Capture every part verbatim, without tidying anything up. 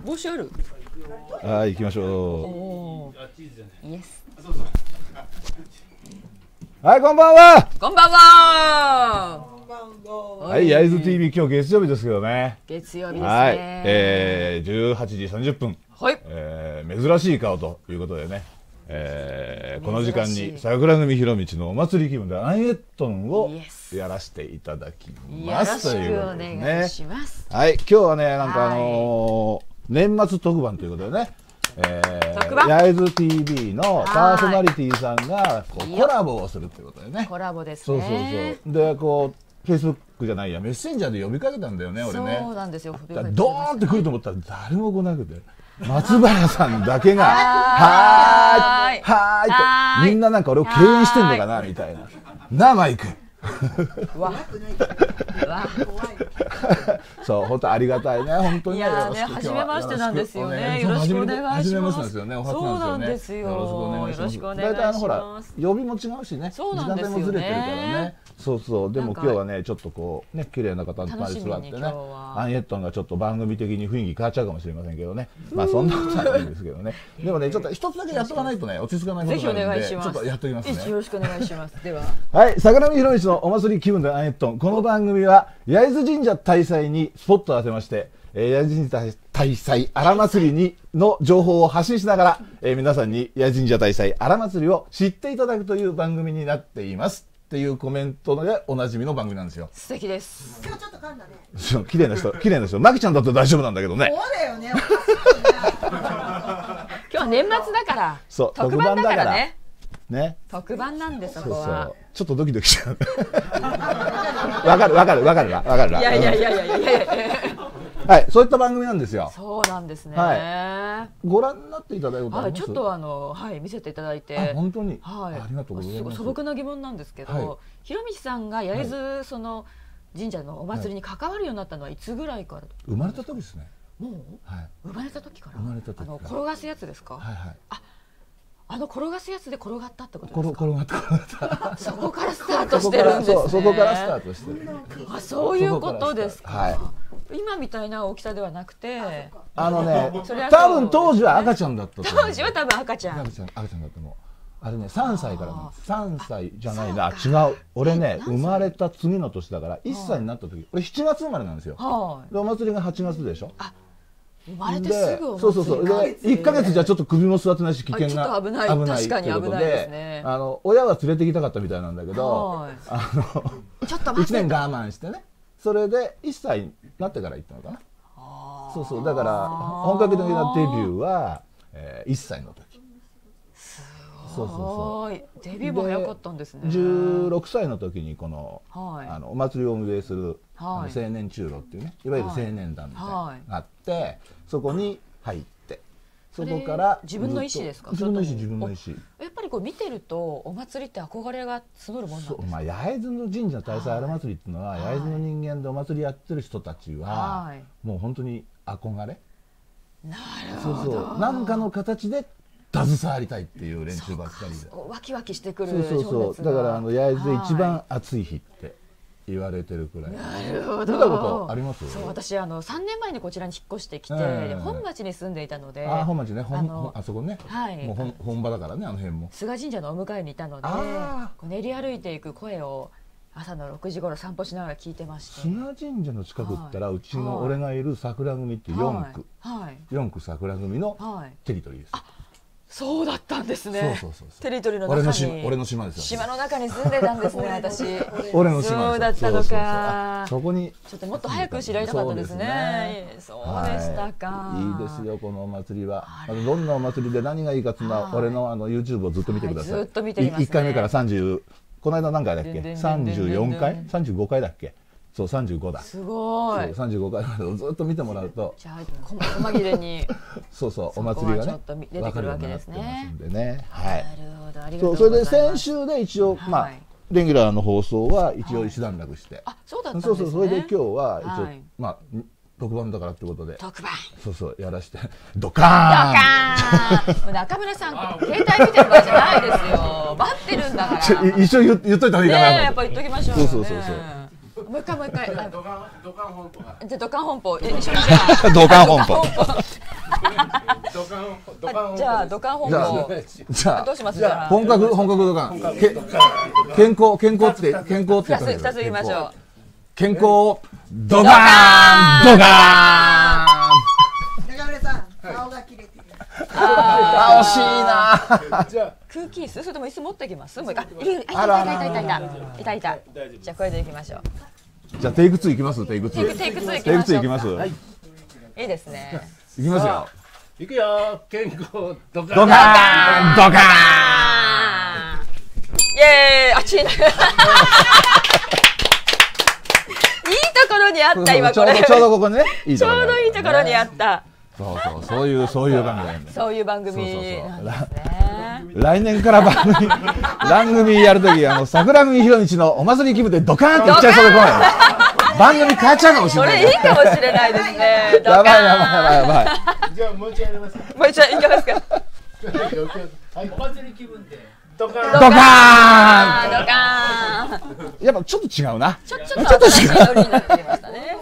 帽子ある。 はい、行きましょおーイエス。 う。はい、こんばんは。 こんばんは。 はい、焼津 ティービー 今日月曜日ですけどね。 月曜日ですね。 はい、えー、じゅうはちじさんじゅっぷん。 はい。 えー、珍しい顔ということでね。えー、この時間に桜組広道のお祭り気分でアンエットンをやらせていただきます。 よろしくお願いします。 はい、今日はね、なんかあのー、年末特番ということでね、えー、焼津 ティービー のパーソナリティさんがこうコラボをするということでね。 コラボですね。 そうそうそう。で、こう、フェイスブックじゃないや、メッセンジャーで呼びかけたんだよね、俺ね。 そうなんですよ。 ドーンって来ると思ったら誰も来なくて。松原さんだけが、はーい、はーいと、みんななんか俺を敬遠してんのかな、みたいな。なあ、マイク。 わそう、本当ありがたいね、本当に。 いやね、初めましてなんですよね。よろしくお願いします。 初めましてですよね、お初なんですよね。よろしくお願いします。 大体あのほら、曜日も違うしね、時間帯もずれてるからね。そうそう、でも今日はね、ちょっとこうね、綺麗な方に座ってね、アンエットンがちょっと番組的に雰囲気変わっちゃうかもしれませんけどね。まあそんなことはないんですけどね。でもね、ちょっと一つだけやっとかないとね、落ち着かないことがあるんで、ちょっとやっときますね。 よろしくお願いします。では。 はい、桜見広道のお祭り気分でアンエットン。この番組は焼津神社大祭にスポットを当てまして、えー、焼津神社大祭荒祭りにの情報を発信しながら、えー、皆さんに焼津神社大祭荒祭りを知っていただくという番組になっていますっていうコメントでおなじみの番組なんですよ。 素敵です。 今日ちょっと噛んだね。 綺麗な人、綺麗な人、マキちゃんだって大丈夫なんだけどね。 そうだよね。 今日は年末だから。 そう、 特番だからね。 ね。 特番なんで、そこは。 ちょっとドキドキしちゃう。わかるわかるわかるわかるわ。 いやいやいやいやいやいや。 はい、そういった番組なんですよ。 そうなんですね。 はい。ご覧になっていただいたことあります？ はい、ちょっとあのはい見せていただいて。 本当に。 はい。 ありがとうございます。 素朴な疑問なんですけど、ひろみさんが焼津その神社のお祭りに関わるようになったのはいつぐらいから？ 生まれた時ですね。 もう？ はい。 生まれた時から。 生まれた時。あの転がすやつですか？ はいはい。 あ。あの転がすやつで転がったってことですか？ 転がった転がった。 そこからスタートしてるんですね。 そこからスタートしてる。 あ、そういうことですか。 はい。 今みたいな大きさではなくて、 あのね、多分当時は赤ちゃんだった。 当時は多分赤ちゃん。 赤ちゃん赤ちゃんだったの。あれね、さんさいからなんです。さんさいじゃないな、違う。俺ね、生まれた次の年だからいっさいになった時、俺しちがつ生まれなんですよ。でお祭りがはちがつでしょ。 生まれてすぐそうそうそうでいっかげつじゃちょっと首も座ってないし危険な危ない確かに危ないですね。 あの親は連れて行きたかったみたいなんだけど、あのちょっと待っていちねん我慢してね、それでいっさいになってから行ったのかな。そうそう、だから本格的なデビューは、えー、いっさいの時。 そうそうそう。デビューも早かったんですね。 じゅうろくさいの時にこの、 はい、あのお祭りを運営する、 はい、 青年中路っていうね、いわゆる青年団みたいなのがあって、はい、そこに入って、そこから自分の意思ですか？ 自分の意思、自分の意思。 やっぱりこう見てるとお祭りって憧れが募るもんなんですか？ まあ焼津の神社大祭荒祭りっていうのは、焼津の人間でお祭りやってる人たちは、はい、もう本当に憧れ。 なるほど。 そうそう、なんかの形で携わりたいっていう連中ばっかりで、 ワキワキしてくる。 そうそうそう、だからあの焼津で一番暑い日って言われてるくらい。 なるほど。 見たことあります？ そう、私あのさんねんまえにこちらに引っ越してきて、本町に住んでいたので、 あ、本町ね、あそこね、もう本場だからね、あの辺も。 菅神社のお迎えにいたので、練り歩いていく声を朝のろくじ頃散歩しながら聞いてまして。 菅神社の近くったら、うちの俺がいる桜組ってよんく、よんく桜組のテリトリーです。 そうだったんですね。 そうそうそう。 テリトリーの中に。 俺の島ですよ。 島の中に住んでたんですね、私。 俺の島。 そうだったのか。 そこに。 ちょっともっと早く知られたかったですね。そうでしたか。 いいですよ、このお祭りは。どんなお祭りで何がいいかっていうのは、俺のあの YouTube をずっと見てください。 ずっと見ています。 いっかいめからさんじゅう、この間何回だっけ？さんじゅうよんかい？さんじゅうごかいだっけ？そう、さんじゅうごだ。 すごい。 さんじゅうごかいまでずっと見てもらうと、 じゃあ細切れにそうそう、お祭りがね出てくるわけですね。 でね、はい。 なるほど、ありがとうございます。 そう、それで先週で一応まあレギュラーの放送は一応一段落して、 あ、そうだったんですね。 そうそう、それで今日は一応まあ特番だからってことで、 特番。 そうそうやらしてドカーン。 ドカーン。中村さん、携帯見てる場合じゃないですよ。待ってるんだから。 一緒に言っといた方がいいかな。 ね、やっぱ言っときましょう。 そうそうそうそう。 もう一回もう一回。 ドカンドカン本舗が。 じゃドカン本舗一緒にじゃあ。 ドカン本舗。 あじゃあ土管本じゃあ舗じゃあどうしますじゃあ本格本格土管け健康健康って健康って言ったんだけどふたつ言いましょう。 健康ドカーンドカ中村さん、顔が切れてる。 ーン惜しいなじゃあ空気椅子それとも椅子持ってきますもういいかいるいたいあらたいたいたいたいたいたじゃあこれでいきましょう。 じゃあテイクツーいきますテイクツテイクーテイクツーいきテイクましょうツーいきますいいですね。 いきますよ行くよ健康ドカドカーンドカーンイエーイあちいないいところにあった今これちょうどちょうどここねいいちところょうどいいところにあったそうそうそういうそういう番組なんだよそういう番組なんですね。 来年から番組番組やるときあの桜組ひろみちのお祭り気分でドカーンって言っちゃいそうで怖いよ番組変わっちゃうかもしれそないれいいかもしれないですね。ドカーンやばいやばいやばいやばいじゃあもう一回やりますもう一度いきますか。 はいお祭り気分でドカンドカーンあードカーンやっぱちょっと違うなちょちょっと新しいノリになってきましたね。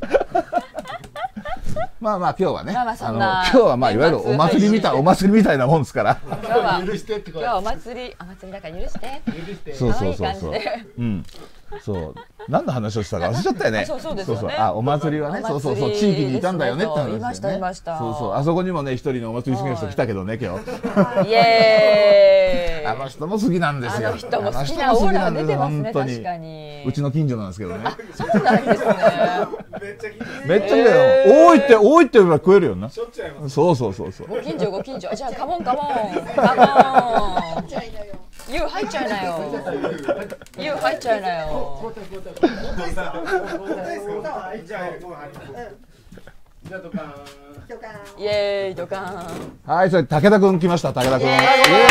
まあまあ今日はねまあまあそあのんな今日はまあいわゆるお祭りみたいお祭りみたいなもんですから今日は許してってこれ今日はお祭りお祭りだから許して。 許してそう可愛いそうそうそう感じで。 うんそう何の話をしたか忘れちゃったよねあそうそうですよねそうあお祭りはねお祭りそうそうそう地域にいたんだよねって話ですよねいましたいましたそうそうあそこにもね一人のお祭り好きな人来たけどね今日イエーイ。 あの人も好きなんですよあの人も好きなあの人もオーラんです出てますね本当に確かに。 うちの近所なんですけどねそうなんですね。 めっちゃ聞いてめっちゃだよ多いって多いって言えば食えるよなしょっちゅうやりますそうそうそうそうご近所ご近所じゃあカモンカモンカモン。 じゃあいいのよ。 ユー入っちゃいなよ。ユー入っちゃいなよ。 じゃあじゃあドカンよかイエーイドカーン。 はいそれ武田くん来ました武田くんイエイエ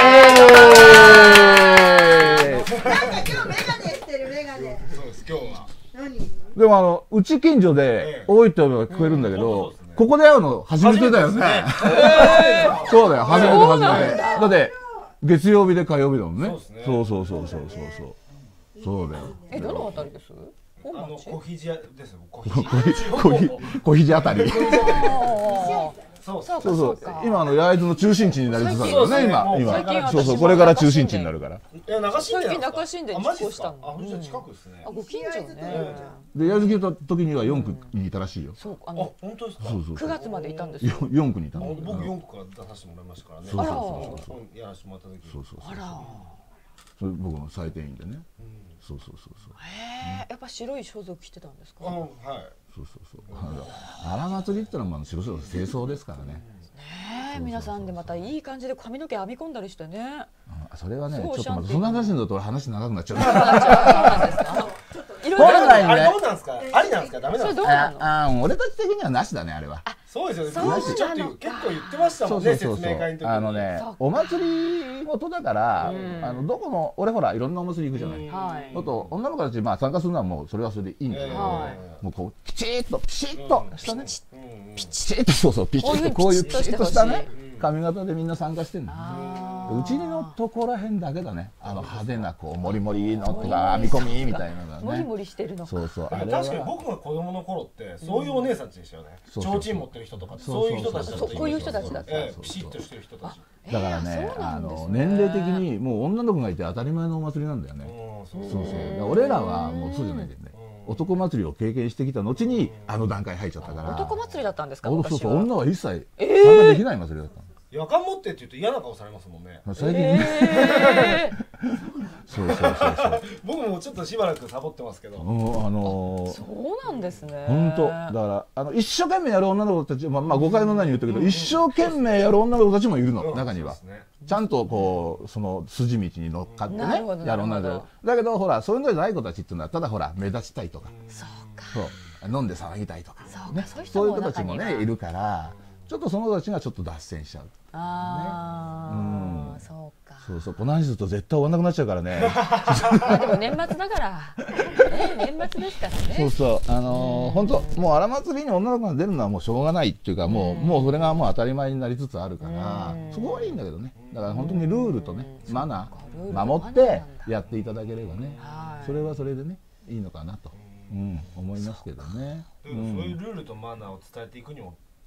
ーイなんか今日メガネしてるメガネ。 そうです今日は何？ でもあのうち近所でええ多いって言えば聞こえるんだけうんどそうですねここで会うの初めてだよねそうだよ初めて初めてだって月曜日で火曜日だもんねそうですねそうそうそうそうそうそうそうだよえどのあたりです？本あの町？ 小肘屋ですよ小小肘ひ小ひ小肘あたりあーそうそうかそうそうか今あの焼津の中心地になりつつあるよね今最近今最近そうそうこれから中心地になるからいや中新田最近中新田にあマジです引っ越したのかあほんと近くですねあご近所ね。 で焼津来た時にはよん区にいたらしいよあそうあの本当ですかそうそうくがつまでいたんですよ。 よん区にいたあの僕よん区から出させてもらいましたからねそうそう本やらせてもらった時そうそうそうあら。 それ僕の採点員でねそうそうそうそうへえやっぱ白い装束着てたんですか？ あはいそうそうそうあの荒祭りってのはまあ白々清掃ですからねねえ皆さんでまたいい感じで髪の毛編み込んだりしてね。 あそれはねすごいちょっとまたシャンティーそんな話になると話長くなっちゃうそうなんですか？いろいろ本来あれどうなんですかありなんですかダメなんですかそれどうなの？ ああ俺たち的にはなしだねあれはそうですよねそうなのちょっと結構言ってましたそもね説うんそうそうそう明会の時にあのねそうかお祭り事だからあのどこの俺ほらいろんなお祭り行くじゃないはいあと女の子たちまあ参加するのはもうそれはそれでいいんだけどはもうこうピチッとピシッとしたねうんうんピチッとそうそうピチッとここういういううピピチッとしてほしいチッとしたね髪型でみんな参加してんのあうちのとこらへんだけだねあの派手なこうモリモリのとか編み込みみたいなのがねーもりもりしてるのか。 そうそうあれでも確かには僕が子供の頃ってそういうお姉さんたちでしたよねそうそうそう提灯持ってる人とかってそそうういう人たちだったそうこういう人たちだったええピシッとしてる人たちだからねえーそうなあんですねの年齢的にもう女の子がいて当たり前のお祭りなんだよねうんそうそうそうだから俺らはもうそうじゃないんだよね男祭りを経験してきた後にあの段階入っちゃったから男祭りだったんですか？ そうそうそう昔は。 女は一切参加できない祭りだったの夜間持ってって言うと嫌な顔されますもんね最近ねえーそうそうそうそう僕もちょっとしばらくサボってますけどうんあのーそうなんですね。 本当だからあの一生懸命やる女の子たちまあ、まあ、誤解のないように言ったけど、一生懸命やる女の子たちもいるの、中にはそうですねちゃんとこうその筋道に乗っかってねなるほどやる女の子なるほだけどほらそういうのじゃない子たちっていうのはただほら目立ちたいとか、 そうか。 そう飲んで騒ぎたいとか、 そうねかそういう人もそういう子たちも中にはねいるからちょっとその子たちがちょっと脱線しちゃうああ、 うんそうか。 そうそうこの話すると絶対終わんなくなっちゃうからねまあでも年末だから、ね、年末ですからね。 そうそうあのー本当もう荒祭りに女の子が出るのはもうしょうがないっていうかもうもうそれがもう当たり前になりつつあるからそこはいいんだけどねだから本当にルールとねマナー守ってやっていただければねはいそれはそれでねいいのかなと、うん、思いますけどね。 でもそういうルールとマナーを伝えていくにも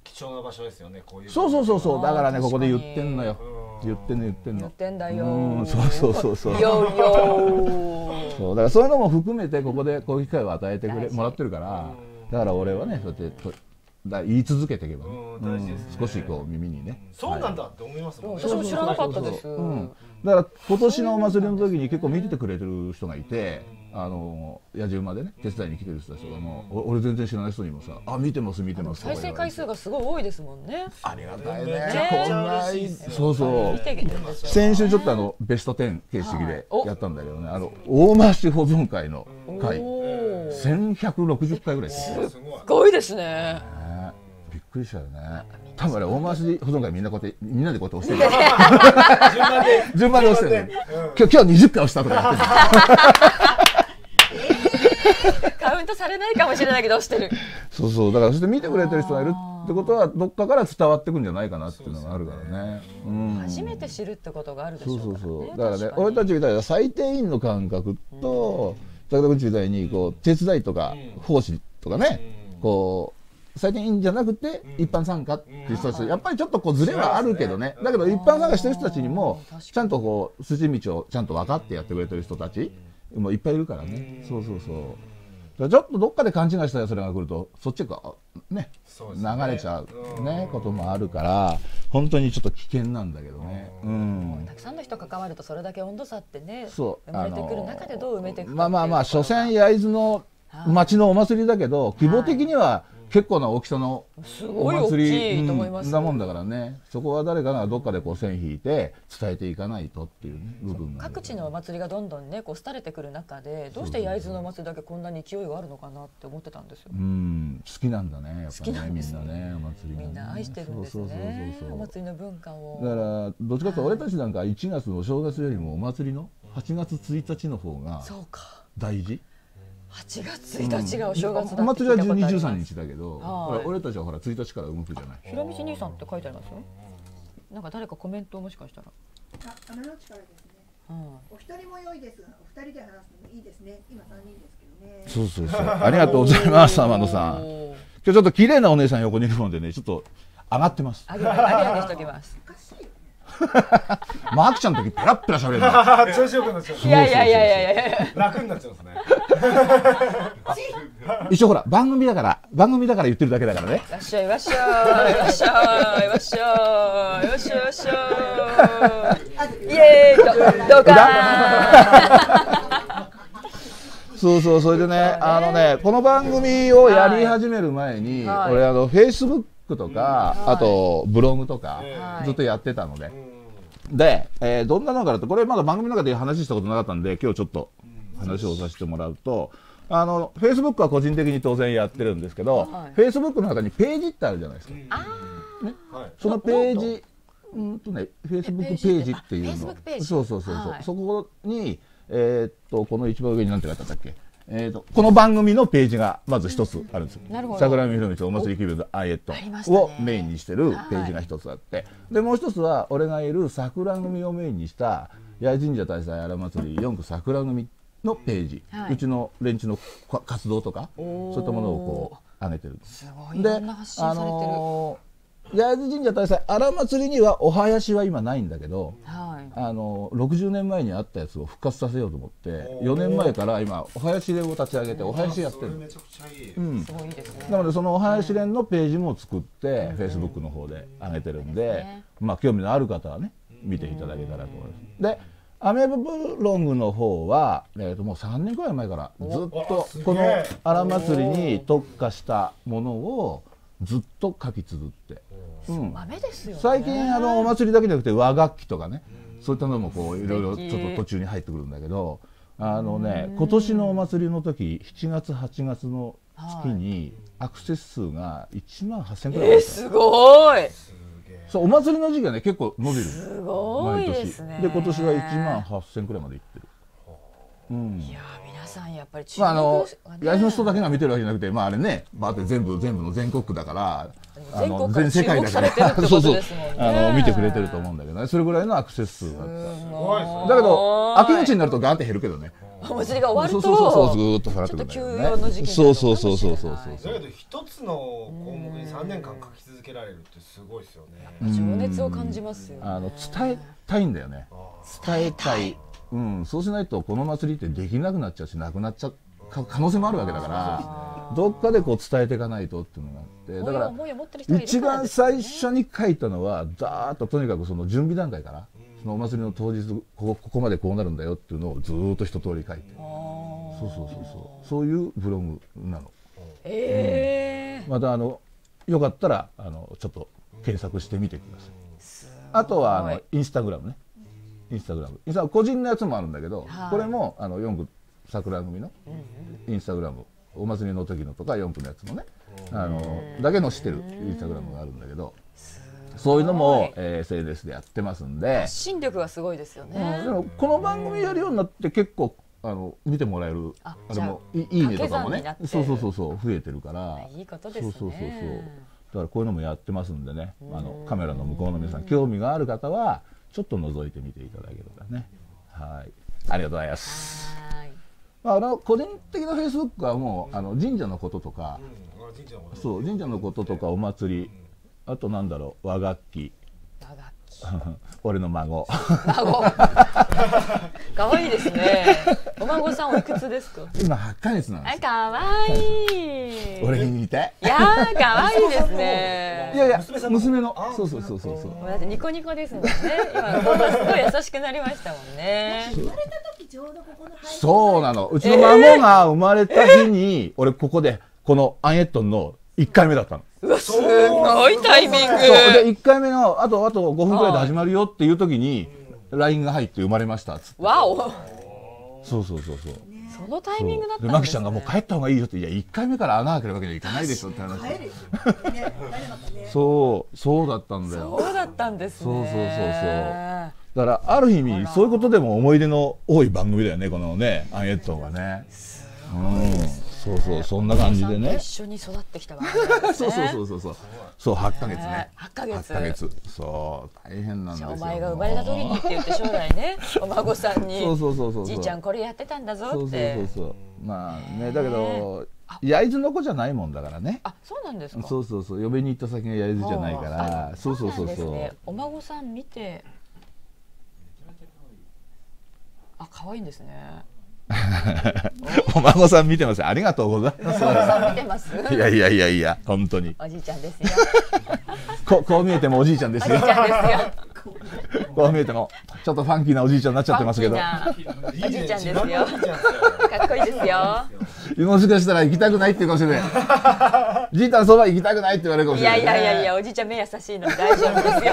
貴重な場所ですよね、こういう。 そうそうそうそう、だからねあーここで言ってんのよ。言ってんの言ってんの。 言ってんだようんそうそうそうそう。 よよーそうだからそういうのも含めてここでこういう機会を与えてくれ大事もらってるから、だから俺はねそうやってとだ言い続けていけばね、 うん大事ですねうん少しこう耳にね。 そうなんだって思いますもんね。 私も知らなかったです。 うんだから今年のお祭りの時に結構見ててくれてる人がいて、あの野じ馬でね手伝いに来てる人たちとかも、お俺全然知らない人にもさ「あ見てます見てます」とか再生言われて回数がすごい多いですもんね。 ありがたいねねこんないいそうそう見てるんですよ。 先週ちょっとあのベストテン形式ではいやったんだけどね、あの大回保存会の会おーせんひゃくろくじゅっかいぐらいですよ、 すごい。 すごいですね。 ねびっくりしたよね。多分あれ大回し保存会みんなこうやってみんなでこうやって押してる順番で。 順番で押してるねうん今日今日にじゅっかい押したとかやってるカウントされないかもしれないけど押してる。 そうそうだからそして見てくれてる人がいるってことはどっかから伝わってくんじゃないかなっていうのがあるからね。うん初めて知るってことがあるでしょそううそうからね。 そうだからね俺たちみたいな最低員の感覚と武田君みたいにこう手伝いとか奉仕とかねこう最低員じゃなくて一般参加っていう人たちやっぱりちょっとこうズレはあるけどね、だけど一般参加してる人たちにもちゃんとこう筋道をちゃんと分かってやってくれてる人たちもいっぱいいるからね。そうそうそうだからちょっとどっかで勘違いしたそれが来るとそっちがねそうですね流れちゃうねこともあるから本当にちょっと危険なんだけどね。うんたくさんの人関わるとそれだけ温度差ってねそう生まれてくる中でどう埋めていくかっていうまあまあまあところ所詮焼津の町のお祭りだけど規模的には結構な大きさのすおごい大祭きいりと思います。 うんなもんだからね、そこは誰かがどっかでこう線引いて伝えていかないとっていうね部分がある各地のお祭りがどんどんねこう廃れてくる中でどうして焼津のお祭りだけこんなに勢いがあるのかなって思ってたんですよ。 うん好きなんだねやっぱ好きなねみんなんですねねお祭りがねみんな愛してるんですそうそうねそうそうお祭りの文化を。 だからどっちかというと俺たちなんかいちがつのお正月よりもお祭りのはちがつついたちの方がそうか大事。 はちがつついたちがお正月だってお祭りはじゅうに、13 聞いたことあります日だけど、 はいほら俺たちはほらついたちから動くじゃない。 ひろみち兄さんって書いてありますよ。なんか誰かコメントをもしかしたら。 あ、雨の力ですね。 うんお一人も良いですが、お二人で話すのもいいですね。今三人ですけどね。 そうそうそうありがとうございます天野さん。今おー日ちょっと綺麗なお姉さん横にいるもんでねちょっと上がってます。 あげあげあげしときます。 おかしいよね。 まああきちゃんの時ペラッペラ喋るんだ。 調子よくなっちゃう。 いやいやいやいやいや。 楽になっちゃうんですね。 一応ほら番組だから番組だから言ってるだけだからね。 わっしょいわっしょいわっしょいわっしょいわっしょいわっしょいイエーイどどかーんそうそうそれでねあのねこの番組をやり始める前に、 はい俺あのフェイスブックとか、 はいあとブログとか、 はいずっとやってたので、で、えーどんなのかなってこれまだ番組の中で話したことなかったんで今日ちょっと話をさせてもらうと、あのフェイスブックは個人的に当然やってるんですけど、 はいフェイスブックの中にページってあるじゃないですか。 はい。 そのページうんとねフェイスブックページっていうのえページってあ Facebook ページそうそうそうそう、 はいそこにえーっとこの一番上に何て書いてあったっけ、えーっとこの番組のページがまず一つあるんですよ。 なるほど桜見ひろみちお祭り気分のアイエットありましたねをメインにしてるページが一つあって、でもう一つは俺がいる桜組をメインにした八重神社大祭あら祭りよん区桜組のページ、 はいうちの連中のか活動とかおーそういったものをこう上げてる。 すごいいろんな発信されてる。 のー焼津神社大祭あら祭りにはお囃子は今ないんだけど、 はい。 あのろくじゅうねんまえにあったやつを復活させようと思っておーよねんまえから今お囃子連を立ち上げてお囃子やってる。 それめちゃくちゃいい。 うんすごいいいですね。 なのでそのお囃子連のページも作ってフェイスブックの方で上げてるんで、まあ興味のある方はね見ていただけたらと思います。でアメブログの方は、えー、ともうさんねんくらい前からずっとすげえこのあら祭りに特化したものをずっと書き綴って、うん、 豆ですよね。 最近あのお祭りだけじゃなくて和楽器とかねそういったのもこういろいろちょっと途中に入ってくるんだけど、あのね今年のお祭りの時しちがつはちがつの月にアクセス数がいちまんはっせんくらいあった。 えー、すごい。 そうお祭りの時期はね結構伸びる。 すごいですね。 で今年はいちまんはっせんくらいまでいってる。うんいやー皆さんやっぱり注まああのがね八重の人だけが見てるわけじゃなくてまああれねバーって全部全部の全国区だからあ全の国から注目されてるってそうそうことですもんね。 あの見てくれてると思うんだけどねそれぐらいのアクセス数だった。 すごいだけど秋口になるとガーって減るけどねお祭りが終わるとそうそうそうそうずーっと下がってくるんだちょっとよ休養の時ね。 期になるのかもそうそうそうそうそうそうだけど一つの項目にさんねんかん書き続けられるってすごいですよね。 情熱を感じますよね。 あの伝えたいんだよね。伝えたい。うん、そうしないとこの祭りってできなくなっちゃうしなくなっちゃう可能性もあるわけだから、どっかでこう伝えていかないとっていうのがあって、だから一番最初に書いたのはダーッととにかくその準備段階から、そのお祭りの当日ここ、ここまでこうなるんだよっていうのをずーっと一通り書いて、そうそうそうそうそういうブログなの。えーうん、またあのよかったらあのちょっと検索してみてください。あとはあのインスタグラムね。インスタグラム、インスタ個人のやつもあるんだけど、はい、これもあのよん区桜組のインスタグラム、お祭りの時のとかよん区のやつのね、あのだけのしてるインスタグラムがあるんだけど、そういうのも、えー、エスエヌエス でやってますんで、 発信力がすごいですよね。 うん、でもこの番組やるようになって結構あの見てもらえる、あでもいいねとかもね、そうそうそうそう増えてるから、 いいことですね。 そうそうそうそう。だからこういうのもやってますんでね、あのカメラの向こうの皆さん興味がある方はちょっと覗いてみていただければね。はい、ありがとうございます。まあ、あの個人的なフェイスブックはもうあの神社のこととか、うん、そう神社のこととかお祭り、あとなんだろう和楽器。和楽器。俺の孫。 孫。可愛いですね。お孫さんおいくつですか。 今はちかげつなんです。 あ、可愛い。 俺に似て。 いやー可愛いですね。 いやいや娘の。そうそうそうそうそう。 だってニコニコですもんね。今こんなすごい優しくなりましたもんね。 生まれた時ちょうどここの配信。 そうなの。うちの孫が生まれた日に俺ここでこのアンエットンのいっかいめだったの。 うわすごいタイミング。 そうでいっかいめのあとあとごふんくらいで始まるよっていう時に ライン が入って生まれましたっつって。 わお。 そうそうそうそう。 そのタイミングだったんですね。 でマキちゃんがもう帰った方がいいよって、いやいっかいめから穴開けるわけにはいかないでしょって話。そうそうだったんだよ。 そうだったんですね。 そうそうそうそう。だからある意味そういうことでも思い出の多い番組だよねこのねアンエットンがね。うん。そうそうそんな感じでね。 一緒に育ってきた番組ですね。 そうそうそうそうそう。そうはちかげつね。 はちかげつ。 はちかげつ。そう大変なんですよ。 お前が生まれた時にって言って将来ねお孫さんに。 そうそうそうそう。 じいちゃんこれやってたんだぞって。 そうそうそうそう。まあねだけど焼津の子じゃないもんだからね。 あそうなんですか。 そうそうそう嫁に行った先が焼津じゃないから。そうそうそうそう。 お孫さん見て。あ可愛いんですね。 お孫さん見てます。ありがとうございます。 お孫さん見てます。 いやいやいやいや本当に。 おじいちゃんですよ。 ここう見えてもおじいちゃんですよ。 おじいちゃんですよ。 こう見えてもちょっとファンキーなおじいちゃんになっちゃってますけど。 おじいちゃんですよ。かっこいいですよ。 もしかしたら行きたくないっていうかもしれない。じいちゃんそば行きたくないって言われるかもしれない。 いやいやいやいやおじいちゃん目優しいので大丈夫ですよ。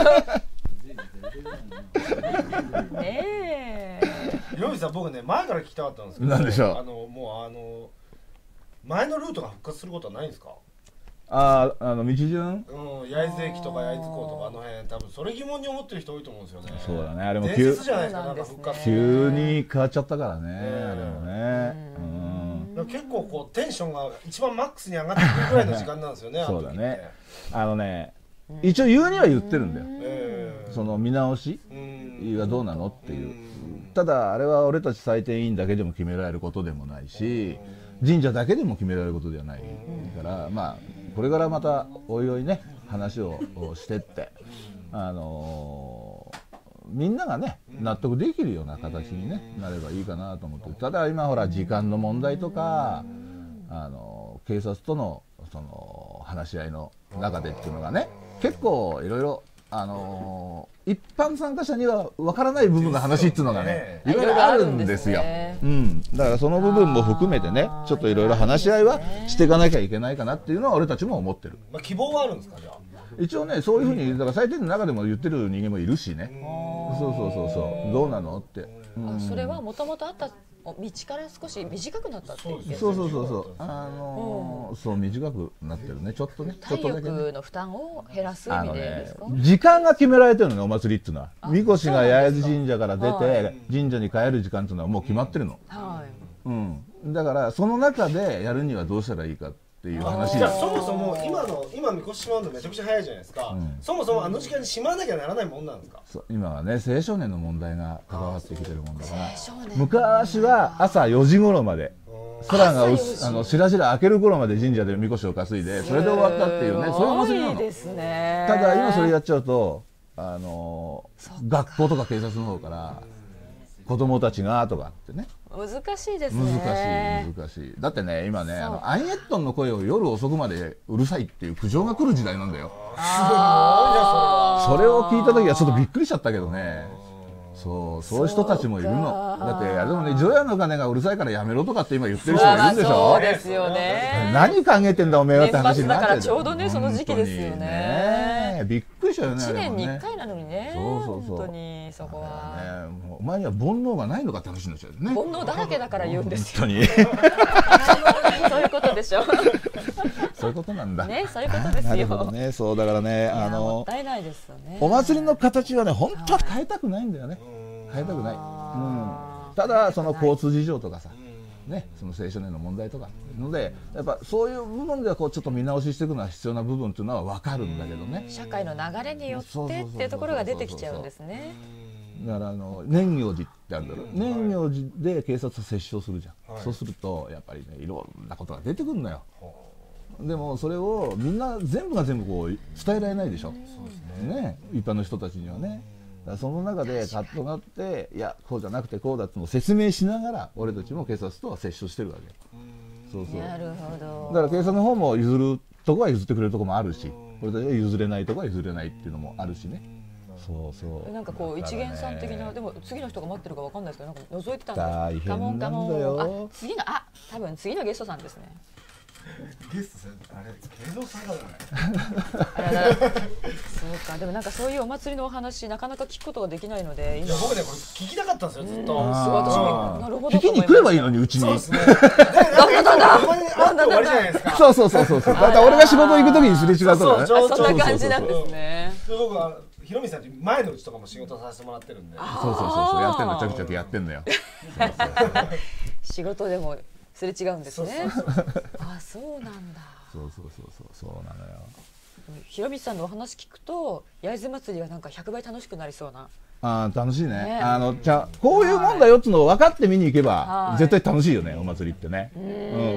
ねえ。 ひろみさん僕ね前から聞きたかったんですけど。 なんでしょう。 あのもうあの前のルートが復活することはないんですか。 あああの道順。 うん焼津駅とか焼津港とかあの辺多分それ疑問に思ってる人多いと思うんですよね。 そうだねあれも急。伝説じゃないですかなんか復活。 急に変わっちゃったからねあれもね。 うん。結構こうテンションが一番マックスに上がってくるぐらいの時間なんですよね。 そうだね。あのね一応言うには言ってるんだよ。その見直しはどうなのっていう。ただあれは俺たち採点委員だけでも決められることでもないし神社だけでも決められることではないからまあこれからまたおいおいね話をしてってあのー、みんながね納得できるような形に、ね、なればいいかなと思ってただ今ほら時間の問題とかあのー、警察とのその話し合いの中でっていうのがね結構いろいろあのー、一般参加者には分からない部分の話っていうのがねいろいろあるんですよ。うん、だからその部分も含めてねちょっといろいろ話し合いはしていかなきゃいけないかなっていうのは俺たちも思ってる。 まあ希望はあるんですかじゃあ。 一応ねそういうふうにだから採点の中でも言ってる人間もいるしね。そうそうそうそうどうなのって。 あそれはもともとあった道から少し短くなったっていう。 そうそうそうそうあのー、そう短くなってるねちょっとね体力の負担を減らす意味でですか。 時間が決められてるのねお祭りっていうのはみこしが焼津神社から出て神社に帰る時間っていうのはもう決まってるの。はい、うん、だからその中でやるにはどうしたらいいかってっていう話。 じゃあそもそも今の今みこししまうのめちゃくちゃ早いじゃないですか、うん、そもそもあの時間にしまわなきゃならないもんなんですか。 そう今はね青少年の問題が関わってきてるもんだから、昔は朝よじ頃まで空があのしらしら明ける頃まで神社でみこしを担いでそれで終わったっていうね、そういうお祭りなの。ただ今それやっちゃうとあの学校とか警察の方から子供たちがとかってね、 難しいですね。 難しい難しい。だってね今ねあのアイエットンの声を夜遅くまでうるさいっていう苦情が来る時代なんだよ。それを聞いた時はちょっとびっくりしちゃったけどね。そうそういう人たちもいるの。だってあれでもね除夜の鐘がうるさいからやめろとかって今言ってる人もいるんでしょ。 そうですよね。 何考えてんだおめえはって話になってる。 だからちょうどねその時期ですよね。 びっくりしたよね。 いちねんにいっかいなのにね。 そうそうそう。 本当にそこは。 お前には煩悩がないのかって話になっちゃうね。 煩悩だらけだから言うんですよ。 本当に。 そういうことでしょ。 そういうことなんだ。 ね、そういうことですよ。 なるほどね、そうだからね、あのもったいないですよね。 お祭りの形はね、本当は変えたくないんだよね。変えたくない。うん。ただその交通事情とかさ、ね、その青少年の問題とかので、やっぱそういう部分ではこうちょっと見直ししていくのは必要な部分っていうのはわかるんだけどね。 社会の流れによってっていうところが出てきちゃうんですね。 だからあの年行寺ってあるだろ、うん、年行寺で警察と接触するじゃん、はい、そうするとやっぱりねいろんなことが出てくるのよ、うん、でもそれをみんな全部が全部こう伝えられないでしょ、うん、ね、一般の人たちにはね、だからその中で葛藤があっていやこうじゃなくてこうだってのを説明しながら俺たちも警察とは接触してるわけ、うん、そうそう、 なるほど。 だから警察の方も譲るとこは譲ってくれるとこもあるし、俺たちは譲れないとこは譲れないっていうのもあるしね。そうそう。 なんかこう一元さん的な、でも次の人が待ってるかわかんないですけど、なんか覗いてたんで。 大変なんだよ。 あ、次のあ、多分次のゲストさんですね。 ゲストさん、あれ慶三さんだもんね。 そうか、でもなんかそういうお祭りのお話なかなか聞くことができないので、 今僕ねこれ聞きたかったんですよずっと。すごい私もなるほど。 聞きに来ればいいのにうちに。そうですね。 なんだなんだ終わりじゃないですか。 そうそうそうそうそう。だから俺が仕事行くときにすれ違うとかね。 そんな感じなんですね。 僕はひろみさんって前のうちとかも仕事させてもらってるんで。 そうそうそうそうやってんのちょきちょきやってんのよ。 仕事でもすれ違うんですね。あ、そうなんだ。 そうそうそうそうそうなのよ。 ひろみさんのお話聞くと焼津祭りがなんかひゃくばい楽しくなりそうな。 あー楽しいね。ねあのじゃこういうもんだよっつのを分かって見に行けば絶対楽しいよねお祭りってね。うん、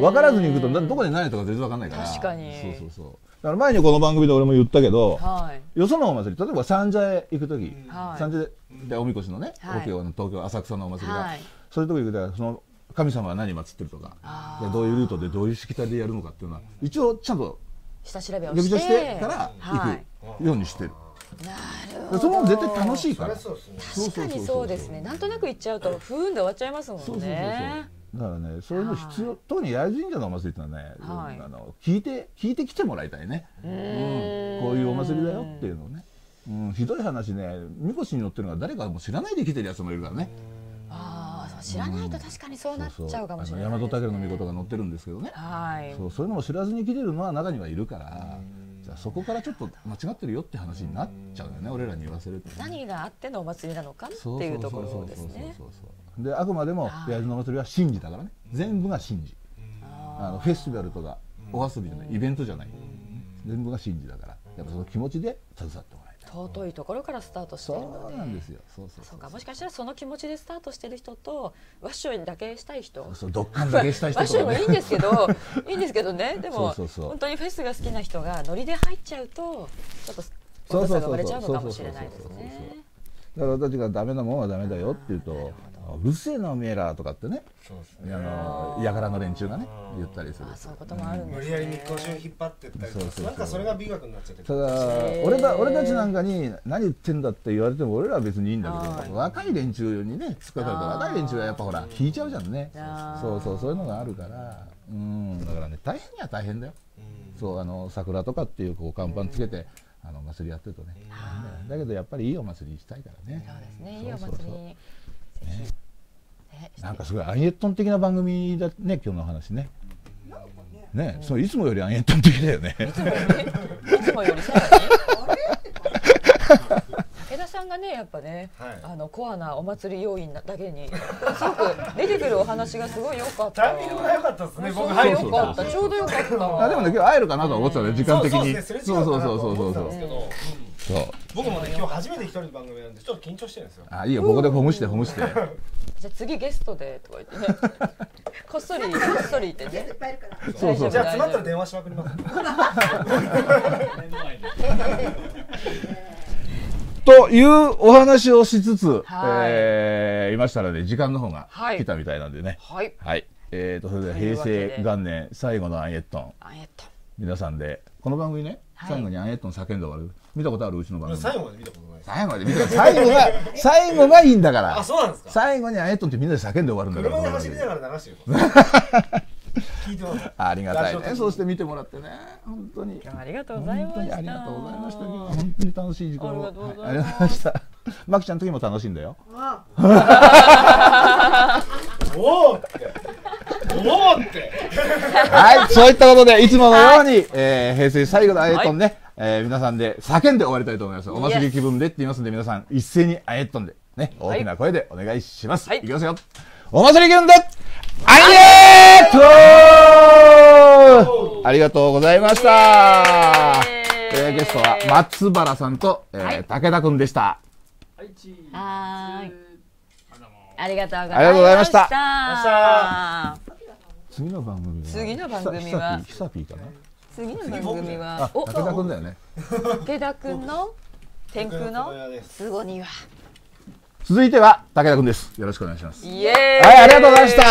分からずに行くとどこで何とか全然分かんないから。 確かに。 そうそうそう。だから前にこの番組で俺も言ったけど、はい、よそのお祭り例えば三茶へ行く時、はい、三茶でおみこしのね、はい、東京浅草のお祭りが、はい、そういうとこ行くとその神様は何祀ってるとかでどういうルートでどういうしきたりでやるのかっていうのは一応ちゃんと下調べをしてしてから行くようにしてる。なるほど。それも絶対楽しいから。 確かにそうですね。なんとなく行っちゃうと不運で終わっちゃいますもんね。そうそうそうそうだからね、そういうの必要、特に焼津神社のお祭りってのはね、はい、あの聞いて聞いてきてもらいたいね。うん、こういうお祭りだよっていうのをね。うん、ひどい話ね、みこしに乗ってるのが誰かも知らないで来てるやつもいるからね。 ああ、知らないと確かにそうなっちゃうかもしれない。 大和武のみことが乗ってるんですけどね。はい。そう、そういうのも知らずに来てるのは中にはいるから。じゃあそこからちょっと間違ってるよって話になっちゃうよね。俺らに言わせると、ね。何があってのお祭りなのかっていうところですね。であくまでも焼津のお祭りは神事だからね。全部が神事。あのフェスティバルとかお遊びじゃないイベントじゃない。全部が神事だからやっぱその気持ちで携わってもらいたい。尊いところからスタートしてるので。そうなんですよ。そうそうそうか。もしかしたらその気持ちでスタートしてる人とワッショイだけしたい人。そうどっかんだけしたい人とかね。ワッショイもいいんですけどいいんですけどね。でも本当にフェスが好きな人がノリで入っちゃうとちょっと温度差が生まれちゃうのかもしれないですね。だから私がダメなもんはダメだよって言うと。うるせえなおめえらとかってね、あのやからの連中がね言ったりする。そういうこともあるんですね。無理やりみこしを引っ張ってったりとか、なんかそれが美学になっちゃって。ただ俺た俺たちなんかに何言ってんだって言われても俺らは別にいいんだけど、若い連中にね突っかかると若い連中はやっぱほら引いちゃうじゃんね。そうそうそういうのがあるから、うん、だからね大変には大変だよ。そうあの桜とかっていうこう看板つけて。あの祭りやってるとね、だけどやっぱりいいお祭りしたいからね。そうですね、いいお祭りに。なんかすごいアンエットン的な番組だね今日の話ね。ね、そういつもよりアンエットン的だよね。いつもよりさらに。江田さんがねねやっぱね、 はい、 あのコアなお祭り要員だけにすごく出てくるお話がすごい良かった。 タイミングが良かったですね。僕はい、良かった。ちょうど良かった。 あでもね今日会えるかなと思ってたね時間的に。 そうそうそうそうそうそう。 そう僕もね今日初めて一人の番組なんでちょっと緊張してるんですよ。 あいいよここでほぐしてほぐして。 じゃあ次ゲストでとか言ってね。こっそりこっそり言ってね。 そうそう。 じゃあ詰まったら電話しまくります。 というお話をしつつ、えー、いましたらね時間の方が来たみたいなんでね。 はい。 はい。えーとそれでは平成元年最後のアンエットン。 アンエットン。 皆さんでこの番組ね最後にアンエットン叫んで終わる。見たことあるうちの番組。 最後まで見たことない。 最後まで見たこと最後が最後がいいんだから。 あそうなんですか。 最後にアンエットンってみんなで叫んで終わるんだから。 車で走りながら流してる。聞いてます。 ありがたいね。そうして見てもらってね本当に。 ありがとうございました。 ありがとうございました。本当に楽しい時間を。 ありがとうございます。 ありがとうございました。マキちゃんの時も楽しいんだよ。 おおって。おおって。 はい、そういったことでいつものように、えー、平成最後のアンエットンね、えー、皆さんで叫んで終わりたいと思います。お祭り気分でって言いますんで皆さん一斉にアンエットンでね大きな声でお願いします。いきますよ。お祭り気分でアンエットン。ありがとうございました。えー、ゲストは松原さんと、えーはい、武田くんでした。 はい。ありがとうございました。 ありがとうございました。次の番組は次の番組はヒサピーかな。 次の番組は武田くんだよね。 武田くんの天空のすご庭。 続いては武田くんです。よろしくお願いします。 イエーイ。 はい、ありがとうございました。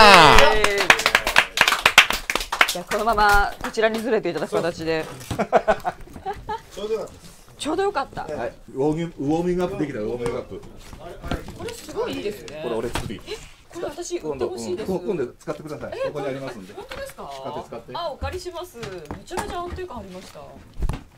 じゃあこのままこちらにずれていただく形で。 ちょうどよかった。 ちょうどよかった。 はい、ウォーミングウォーミングアップできたウォーミングアップ。 これすごいいいですね。 これ俺作り。 これ私売ってほしいです。 今度使ってください。ここにありますんで。 本当ですか。 使って使って。 あ、お借りします。めちゃめちゃ安定感ありました。